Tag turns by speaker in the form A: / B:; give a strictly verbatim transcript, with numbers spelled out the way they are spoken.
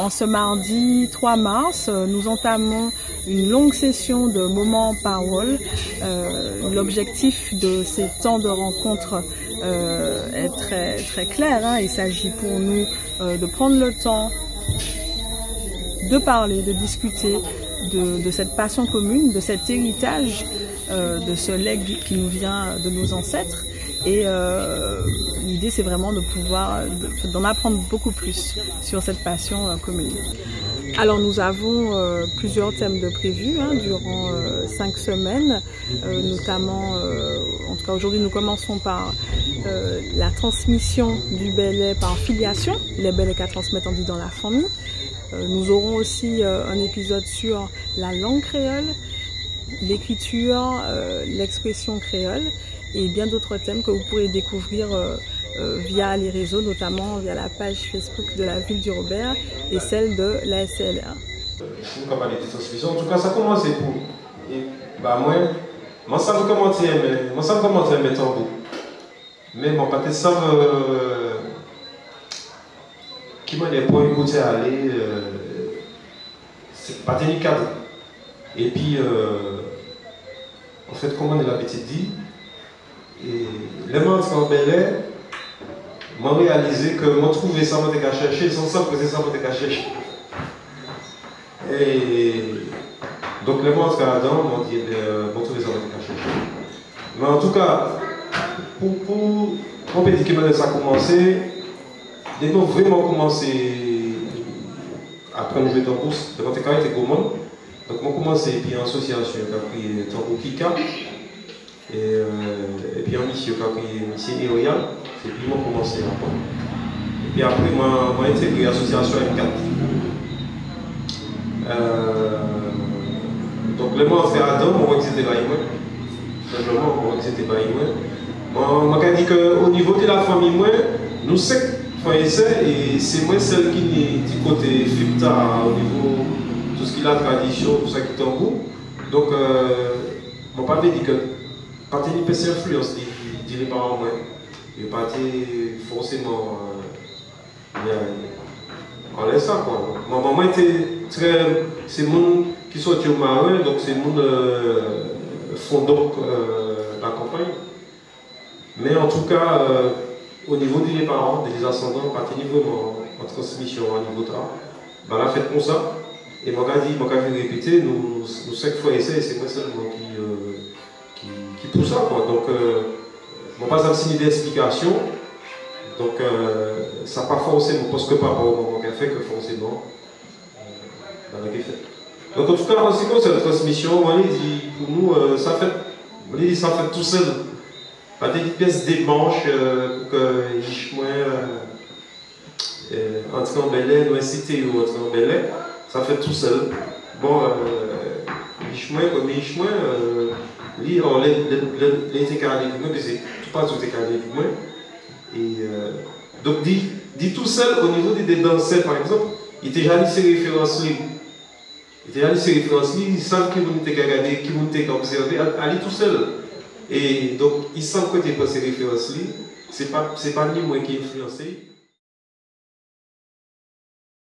A: En ce mardi trois mars, nous entamons une longue session de moments parole. Euh, L'objectif de ces temps de rencontre euh, est très, très clair. Hein. Il s'agit pour nous euh, de prendre le temps de parler, de discuter de, de cette passion commune, de cet héritage, euh, de ce legs qui nous vient de nos ancêtres. Et euh, l'idée, c'est vraiment de pouvoir, d'en apprendre beaucoup plus sur cette passion euh, commune. Alors nous avons euh, plusieurs thèmes de prévus hein, durant euh, cinq semaines, euh, notamment, euh, en tout cas aujourd'hui nous commençons par euh, la transmission du belay par filiation, les belays qu'à transmettre en dit dans la famille. Euh, nous aurons aussi euh, un épisode sur la langue créole, l'écriture, euh, l'expression créole et bien d'autres thèmes que vous pourrez découvrir euh, euh, via les réseaux, notamment via la page Facebook de la ville du Robert et celle de la S C L A.
B: Une campagne de transmission, en tout cas ça commence pour et, bah moi moi ça veut commencer mais moi ça veut commencer mais tambour mais mon pâté ça veut qui m'a des points écouter aller euh, c'est pas tenir cadre et puis euh, en fait comme on est la petite dit et les gens qui ont belay m'ont réalisé que moi trouvé ça moi t'ai qu'à chercher sans ça que c'est ça moi t'ai qu'à chercher. Et donc les mots en Canada m'ont dit bon tous les hommes étaient cachés. Mais en tout cas, pour pour mon petit qui ça a commencé, dès qu'on vraiment commencé à prendre le jeu de course, de mon écart était gourmand. Donc on commencé et puis en association qui a pris Tambour Kika et, euh, et puis en mission qui a pris Monsieur Eroyal, et puis on commencé après. Et puis après moi j'ai intégré l'association M quatre. Euh, donc les mots à Adam, on voit que c'était pas moi. Simplement, on voit que c'était pas moi. Moi, je dis qu'au niveau de la famille, moi, nous sommes français et c'est moi celle qui est du côté Fipta au niveau de tout ce qui est la tradition, tout ça qui est en goût. Donc, euh, mon papa dit que quand il y a une petite influence, il dit les parents, moi, il n'est pas forcément. Euh, on laisse ça quoi. Ma maman était très. C'est le monde qui sortit au marin, donc c'est le monde euh, fondant euh, la campagne. Mais en tout cas, euh, au niveau des parents, des ascendants, pas de niveau en transmission, à niveau de ça, ben la fête comme ça. Et moi j'ai dit, moi j'ai répété, nous, nous cinq fois essai, et c'est moi seulement qui, euh, qui, qui pousse ça quoi. Donc, euh, moi pas un signe d'explication. Donc, euh, ça n'a pas forcément, parce que par rapport au moment qu'elle fait, que forcément, euh, dans le fait. Donc, en tout cas, en ce qui concerne la transmission, on dit, pour nous, euh, ça fait, on dit, ça fait tout seul. Pas des pièces des manches euh, pour que les chemins euh, entrent en belay, nous inciter ou entrer en belay, ça fait tout seul. Bon, euh, les chemins, comme les chemins, euh, les écarts avec moi, c'est tout pas tout écarts avec moi. Et euh, donc, dit, dit tout seul au niveau des danseurs, par exemple, il était déjà dit ces références-là. Il était déjà dit ces références-là, ils savent qu'ils vont te regarder, qu'ils vont te observer, aller tout seul. Et donc, ils savent que tu es pas ces références-là, c'est pas, c'est pas ni moi qui ai influencé.